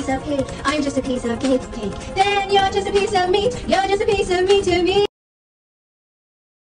piece of cake. I'm just a piece of cake. Then you're just a piece of meat. You're just a piece of meat to me.